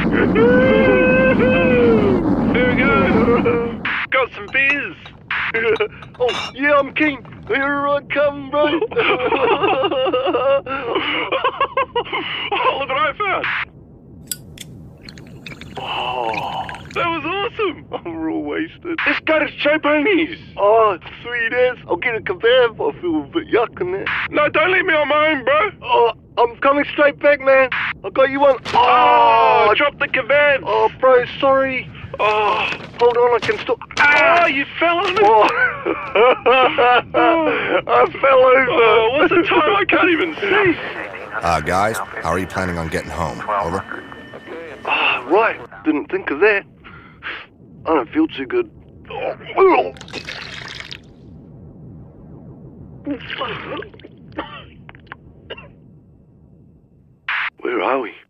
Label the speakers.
Speaker 1: Here we go. Got some beers.
Speaker 2: Oh, yeah, I'm keen. Here I come, bro.
Speaker 1: Oh, look what I found. Oh, that was awesome.
Speaker 2: I'm real wasted.
Speaker 1: Let's go to Choponies.
Speaker 2: Oh, sweet as. I'll get a kebab. I feel a bit yuck in there.
Speaker 1: No, don't leave me on my own, bro.
Speaker 2: Oh, I'm coming straight back, man. I got you one.
Speaker 1: Oh, drop the kebab.
Speaker 2: Oh, bro, sorry.
Speaker 1: Oh,
Speaker 2: Hold on, I can still...
Speaker 1: oh, you fell on it.
Speaker 2: Oh. I fell over.
Speaker 1: Oh, what's the time? I can't even see.
Speaker 3: Guys, how are you planning on getting home? Over?
Speaker 2: Ah, right. Didn't think of that. I don't feel too good. Where are we?